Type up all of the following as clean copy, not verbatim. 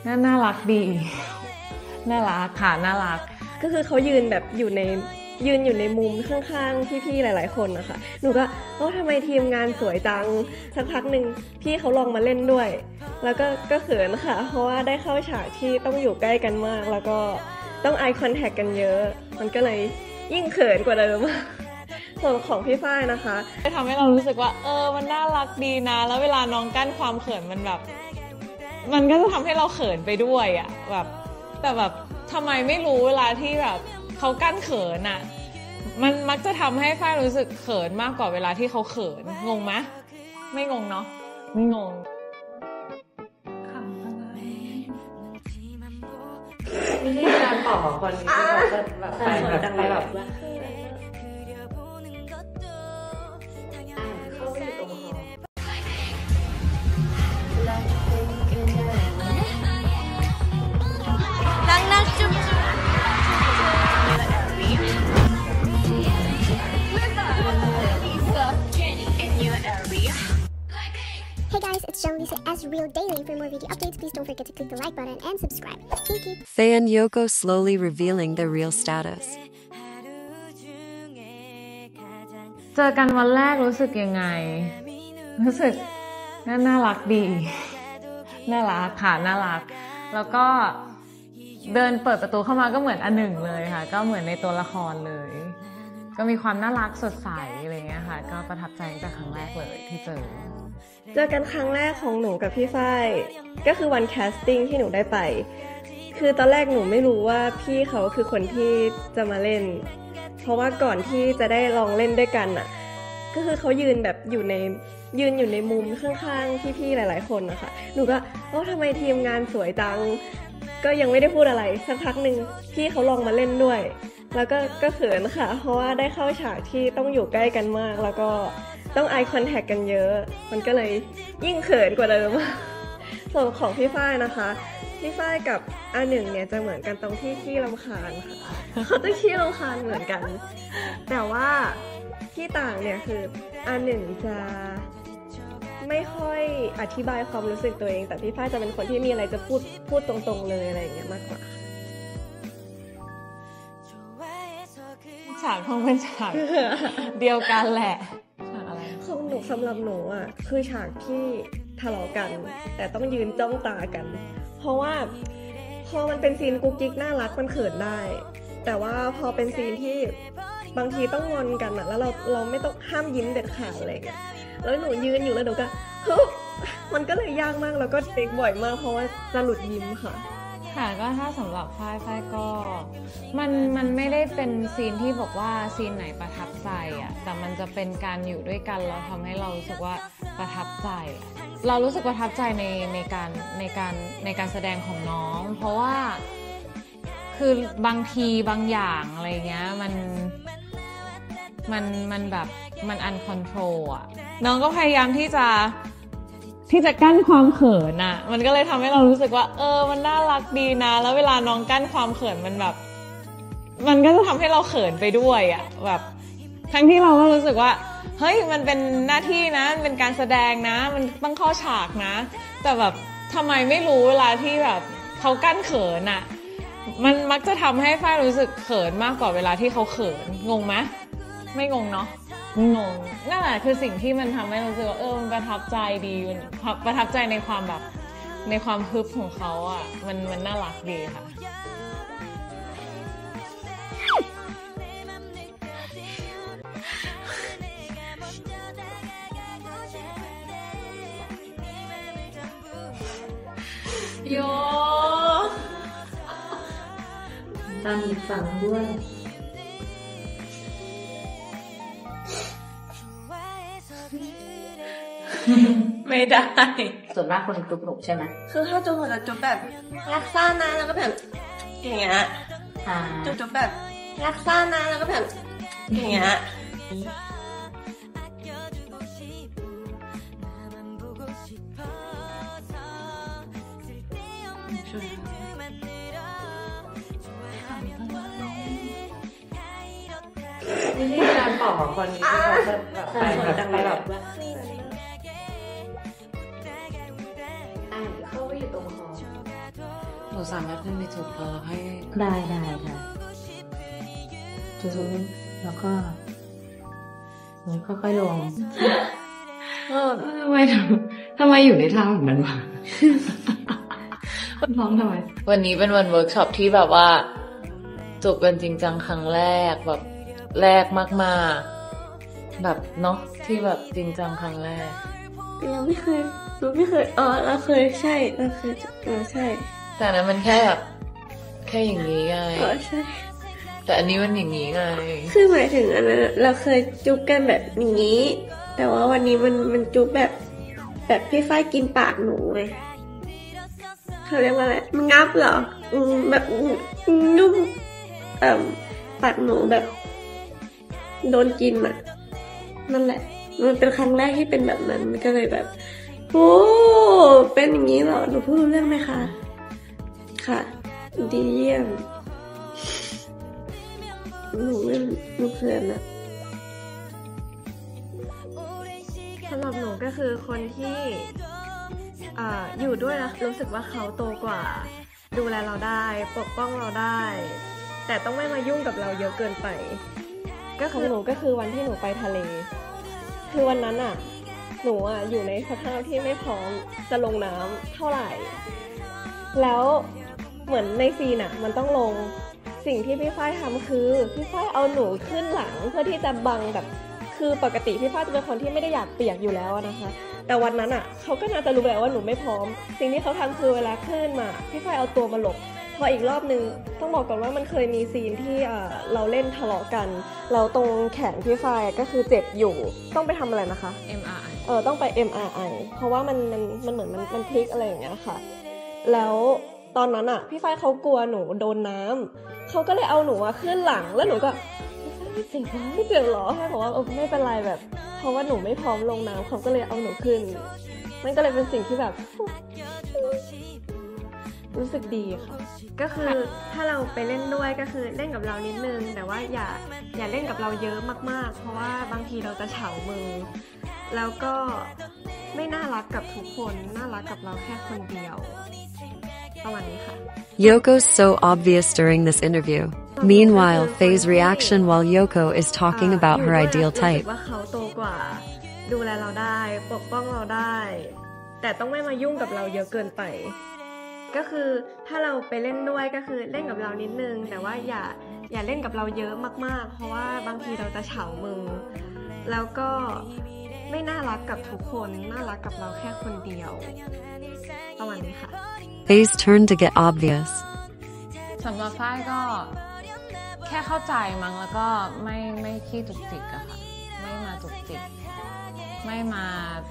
น่ารักดีน่ารักค่ะน่ารักก็คือเขายืนแบบยืนอยู่ในมุมข้างๆพี่ๆหลายๆคนนะคะหนูก็ทำไมทีมงานสวยจังสักพักหนึ่งพี่เขาลองมาเล่นด้วยแล้วก็เขินค่ะเพราะว่าได้เข้าฉากที่ต้องอยู่ใกล้กันมากแล้วก็ต้อง eye contact กันเยอะมันก็เลยยิ่งเขินกว่าเดิมส่วนของพี่ฝ้ายนะคะทำให้เรารู้สึกว่ามันน่ารักดีนะแล้วเวลาน้องกั้นความเขินมันแบบมันก็จะทำให้เราเขินไปด้วยอ่ะแบบแต่แบบทำไมไม่รู้เวลาที่แบบเขากั้นเขินอ่ะมันมักจะทำให้ฝ้ายรู้สึกเขินมากกว่าเวลาที่เขาเขินงงไหมไม่งงเนาะไม่งงวิธีการปลอบคนที่เขาจะแบบไปแบบเข้าไปอยู่ตรงคอรักจุ๊บHey guys, it's Junglee as Real Daily. For more video updates, please don't forget to click the like button and subscribe. Thank you. Faye and Yoko slowly revealing their real status. เจอกันวันแรกรู้สึกยังไงรู้สึกน่ารักดีน่ารักค่ะน่ารักแล้วก็เดินเปิดประตูเข้ามาก็เหมือนอันหนึ่งเลยค่ะก็เหมือนในตัวละครเลยก็มีความน่ารักสดใสอะไรเงี้ยค่ะก็ประทับใจตั้งแต่ครั้งแรกเลยที่เจอกันครั้งแรกของหนูกับพี่ฝ้ายก็คือวันแคสติ้งที่หนูได้ไปคือตอนแรกหนูไม่รู้ว่าพี่เขาคือคนที่จะมาเล่นเพราะว่าก่อนที่จะได้ลองเล่นด้วยกันอ่ะก็คือเขายืนแบบอยู่ในมุมข้างๆพี่ๆหลายๆคนนะคะหนูก็ทำไมทีมงานสวยจังก็ยังไม่ได้พูดอะไรสักพักหนึ่งพี่เขาลองมาเล่นด้วยแล้วก็เขินค่ะเพราะว่าได้เข้าฉากที่ต้องอยู่ใกล้กันมากแล้วก็ต้อง eye contact กันเยอะมันก็เลยยิ่งเขินกว่าเดิมส่วนของพี่ฝ้ายนะคะพี่ฝ้ายกับอาหนึ่งเนี่ยจะเหมือนกันตรงที่ขี้รำคาญค่ะเขาจะขี้รำคาญเหมือนกันแต่ว่าที่ต่างเนี่ยคืออาหนึ่งจะไม่ค่อยอธิบายความรู้สึกตัวเองแต่พี่ฝ้ายจะเป็นคนที่มีอะไรจะพูดตรงๆเลยอะไรอย่างเงี้ยมากกว่าฉากคงเป็นฉากเดียวกันแหละฉากอะไรของหนูสำหรับหนูอ่ะคือฉากที่ทะเลาะกันแต่ต้องยืนจ้องตากันเพราะว่าพอมันเป็นซีนกุ๊กกิ๊กน่ารักมันเขินได้แต่ว่าพอเป็นซีนที่บางทีต้องงอนกันอ่ะแล้วเราไม่ต้องห้ามยิ้มเด็ดขาดอะไรเงี้ยแล้วหนูยืนอยู่แล้วหนูก็มันก็เลยยากมากแล้วก็เทคบ่อยมากเพราะว่าจะหลุดยิ้มค่ะก็ถ้าสำหรับฝ้ายก็มันไม่ได้เป็นซีนที่บอกว่าซีนไหนประทับใจอ่ะแต่มันจะเป็นการอยู่ด้วยกันแล้วทำให้เรารู้สึกว่าประทับใจเรารู้สึกประทับใจในการแสดงของน้องเพราะว่าคือบางทีบางอย่างอะไรเงี้ยมันแบบมันอันคอนโทรลอ่ะน้องก็พยายามที่จะกั้นความเขินอ่ะมันก็เลยทำให้เรารู้สึกว่ามันน่ารักดีนะแล้วเวลาน้องกั้นความเขินมันแบบมันก็จะทำให้เราเขินไปด้วยอ่ะแบบทั้งที่เราก็รู้สึกว่าเฮ้ยมันเป็นหน้าที่นะมันเป็นการแสดงนะมันต้องเข้าฉากนะแต่แบบทำไมไม่รู้เวลาที่แบบเขากั้นเขินอ่ะมันมักจะทำให้ฝ้ายรู้สึกเขินมากกว่าเวลาที่เขาเขินงงไหมไม่งงเนาะงงนั่นแหละคือสิ่งที่มันทำให้รู้สึกว่ามันประทับใจดีประทับใจในความแบบในความฮึบของเขาอ่ะมันน่ารักดีค่ะโยตามอีกฝั่งด้วยไม่ได้ส่วนมากคนจุ๊บหนุกใช่ไหมคือถ้าจุ๊บจะจุ๊บแบบรักซ่านะแล้วก็แบบอย่างเงี้ยจุ๊บแบบรักซ่านะแล้วก็แบบอย่างเงี้ยวิธีการปลอบคนที่เขาจะแบบไปแบบเข้าไปอยู่ตรงคอสามารถขึ้นไปจุดแล้วให้ได้จุดแล้วก็ค่อยๆลงทำไมอยู่ในท่าแบบนั้นวะร้องทำไมวันนี้เป็นวันเวิร์กช็อปที่แบบว่าจูบกันจริงจังครั้งแรกแบบแรกมากๆแบบเนาะที่แบบจริงจังครั้งแรกเราไม่เคยเราเคยใช่ใช่แต่นั้นมันแค่แบบแค่อย่างนี้ไงใช่แต่อันนี้มันอย่างนี้ไงคือหมายถึงอันนั้นเราเคยจุ๊บกันแบบนี้แต่ว่าวันนี้มันจุ๊บแบบพี่ฝ้ายกินปากหนูไงเขาเรียกว่าอะไรมันงับเหรอแบบนุ่มปากหนูแบบโดนกินอ่ะนั่นแหละมันเป็นครั้งแรกที่เป็นแบบนั้นมันก็เลยแบบโอ้เป็นอย่างนี้เหรอหนูพูดรู้เรื่องไหมคะค่ะดีเยี่ยมหนูเขินอะสำหรับหนูก็คือคนที่อยู่ด้วยแล้วรู้สึกว่าเขาโตกว่าดูแลเราได้ปกป้องเราได้แต่ต้องไม่มายุ่งกับเราเยอะเกินไปก็ของหนูก็คือวันที่หนูไปทะเลคือวันนั้นอะหนูอะอยู่ในสภาพที่ไม่พร้อมจะลงน้ำเท่าไหร่แล้วเหมือนในซีนอะมันต้องลงสิ่งที่พี่ฝ้ายทำคือพี่ฝ้ายเอาหนูขึ้นหลังเพื่อที่จะบังแบบคือปกติพี่ฝ้ายจะเป็นคนที่ไม่ได้อยากเปียกอยู่แล้วนะคะแต่วันนั้นอ่ะเขาก็น่าจะรู้แล้วว่าหนูไม่พร้อมสิ่งที่เขาทำคือเวลาขึ้นมาพี่ฝ้ายเอาตัวมาหลบพออีกรอบนึงต้องบอกก่อนว่ามันเคยมีซีนที่เราเล่นทะเลาะกันเราตรงแขนพี่ฝ้ายก็คือเจ็บอยู่ต้องไปทำอะไรนะคะ MRI ต้องไป MRI เพราะว่ามันเหมือนมันพลิกอะไรอย่างเงี้ยค่ะแล้วตอนนั้นอ่ะพี่ฝ้ายเขากลัวหนูโดนน้ำเขาก็เลยเอาหนูมาขึ้นหลังแล้วหนูก็ไม่เจ็บหรอให้บอกว่าไม่เป็นไรแบบเพราะว่าหนูไม่พร้อมลงน้ำเขาก็เลยเอาหนูขึ้นมันก็เลยเป็นสิ่งที่แบบรู้สึกดีค่ะก็คือถ้าเราไปเล่นด้วยก็คือเล่นกับเรานิดนึงแต่ว่าอย่าเล่นกับเราเยอะมากๆเพราะว่าบางทีเราจะเฉามือแล้วก็ไม่น่ารักกับทุกคนน่ารักกับเราแค่คนเดียวประมาณนี้ค่ะ Yoko's so obvious during this interview. Meanwhile, Faye's reaction while Yoko is talking about her ideal รู้ type. สึกว่าเขาโตกว่าดูแลเราได้ปกป้องเราได้แต่ต้องไม่มายุ่งกับเราเยอะเกินไปก็คือถ้าเราไปเล่นด้วยก็คือเล่นกับเรานิดนึงแต่ว่าอย่าเล่นกับเราเยอะมากๆเพราะว่าบางทีเราจะเฉามือแล้วก็ไม่น่ารักกับทุกคนน่ารักกับเราแค่คนเดียวประมาณนี้ค่ะ Faye's turn to get obvious. สำหรับฝ้ายก็แค่เข้าใจมั้งแล้วก็ไม่ขี้จุกจิกอะค่ะไม่มาจุกจิกไม่มา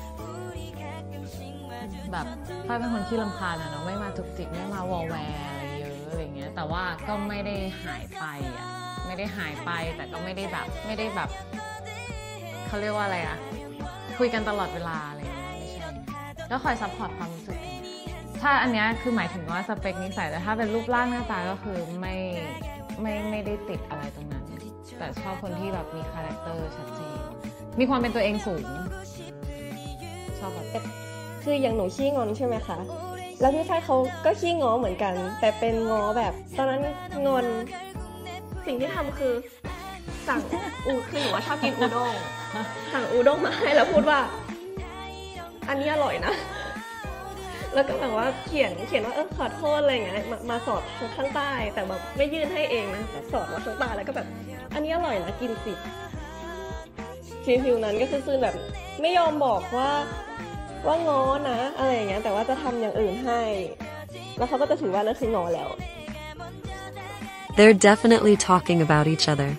แบบฝ้ายเป็นคนขี้รำคาญอะเนาะไม่มาจุกจิกไม่มาวอลแวร์อะไรเยอะอะไรเงี้ยแต่ว่าก็ไม่ได้หายไปอะไม่ได้หายไปแต่ก็ไม่ได้แบบเขาเรียกว่าอะไรอะคุยกันตลอดเวลาอะไรเงี้ยไม่ใช่ก็คอยซัพพอร์ตความรู้สึกถ้าอันนี้คือหมายถึงว่าสเปคนิสัยแต่ถ้าเป็นรูปร่างหน้าตาก็คือไม่ได้ติดอะไรตรงนั้นแต่ชอบคนที่แบบมีคาแรคเตอร์ชัดเจนมีความเป็นตัวเองสูงชอบแบบคืออย่างหนูขี้งอนใช่ไหมคะแล้วพี่ฝ้ายเขาก็ขี้ง้อเหมือนกันแต่เป็นง้อแบบตอนนั้นงอนสิ่งที่ทำคือสั่งคือหนูว่าชอบกินอูด้งสั่งอูด้งมาให้แล้วพูดว่าอันนี้อร่อยนะแล้วก็แบบว่าเขียนว่าขอโทษอะไรอย่างเงี้ยมาสอดข้างใต้แต่แบบไม่ยื่นให้เองนะแต่สอดมาข้างใต้แล้วก็แบบอันนี้อร่อยนะกินสิฟิลนั้นก็คือแบบไม่ยอมบอกว่าง้อนะอะไรอย่างเงี้ยแต่ว่าจะทำอย่างอื่นให้แล้วเขาก็จะถือว่านั่นคือง้อแล้ว They're definitely talking about each other.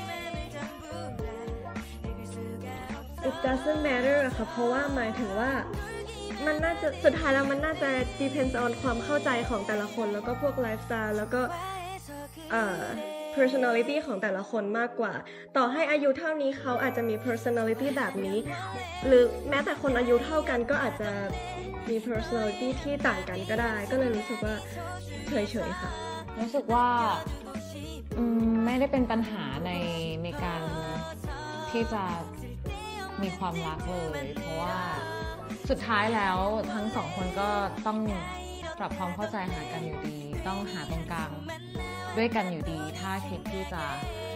It doesn't matter ค่ะเพราะว่าหมายถึงว่ามันน่าจะสุดท้ายแล้วมันน่าจะ depends on ความเข้าใจของแต่ละคนแล้วก็พวกไลฟ์สไตล์แล้วก็personality ของแต่ละคนมากกว่าต่อให้อายุเท่านี้เขาอาจจะมี personality แบบนี้หรือแม้แต่คนอายุเท่ากันก็อาจจะมี personality ที่ต่างกันก็ได้ก็เลยรู้สึกว่าเฉยๆค่ะรู้สึกว่าไม่ได้เป็นปัญหาในการที่จะมีความรักเลยเพราะว่าสุดท้ายแล้วทั้งสองคนก็ต้องปรับความเข้าใจหากันอยู่ดีต้องหาตรงกลางด้วยกันอยู่ดีถ้าคิดที่จะ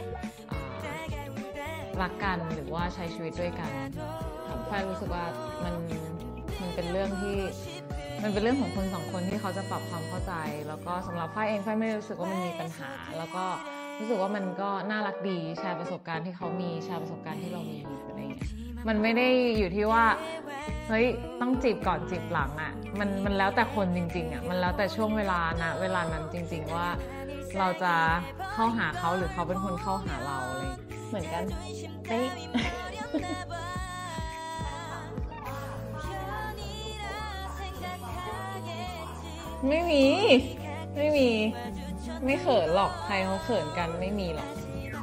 รักกันหรือว่าใช้ชีวิตด้วยกันฝ้ายรู้สึกว่ามันเป็นเรื่องที่มันเป็นเรื่องของคนสองคนที่เขาจะปรับความเข้าใจแล้วก็สำหรับฝ้ายเองฝ้ายไม่รู้สึกว่ามันมีปัญหาแล้วก็รู้สึกว่ามันก็น่ารักดีแชร์ประสบการณ์ที่เขามีแชร์ประสบการณ์ที่เรามีอะไรอย่างเงี้ยมันไม่ได้อยู่ที่ว่าเฮ้ยต้องจีบก่อนจีบหลังอ่ะมันแล้วแต่คนจริงๆอ่ะมันแล้วแต่ช่วงเวลานะเวลานั้นจริงๆว่าเราจะเข้าหาเขาหรือเขาเป็นคนเข้าหาเราอะไรเหมือนกันเฮ้ย ไม่มีไม่เขินหรอกใครเขาเขินกันไม่มีหรอก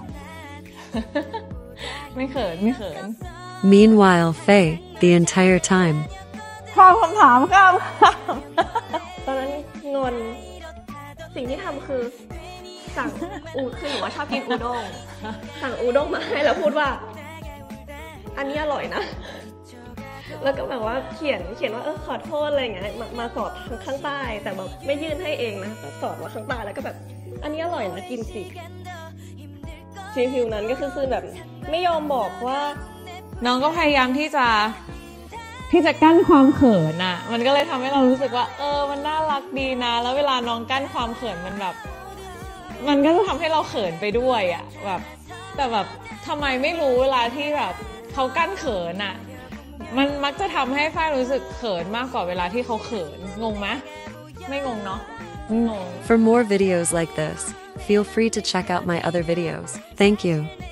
ไม่เขิน Meanwhile, Faye, the entire time. ข้ามคำถามข้ามตอนนั้นงอนสิ่งที่ทำคือสั่งคือหนูว่าชอบกินอูด้งสั่งอูด้งมาให้แล้วพูดว่าอันนี้อร่อยนะแล้วก็แบบว่าเขียนว่าขอโทษอะไรอย่างเงี้ยมาสอดข้างใต้แต่แบบไม่ยื่นให้เองนะแต่สอดว่าข้างใต้แล้วก็แบบอันนี้อร่อยนะกินสิฟิวนั้นก็คือแบบไม่ยอมบอกว่าน้องก็พยายามที่จะกั้นความเขินอ่ะมันก็เลยทำให้เรารู้สึกว่ามันน่ารักดีนะแล้วเวลาน้องกั้นความเขินมันแบบมันก็จะทำให้เราเขินไปด้วยอ่ะแบบแต่แบบทำไมไม่รู้เวลาที่แบบเขากั้นเขินอ่ะมันมักจะทำให้ฝ้ายรู้สึกเขินมากกว่าเวลาที่เขาเขินงงไหมไม่งงเนาะงง For more videos like this, feel free to check out my other videos. Thank you.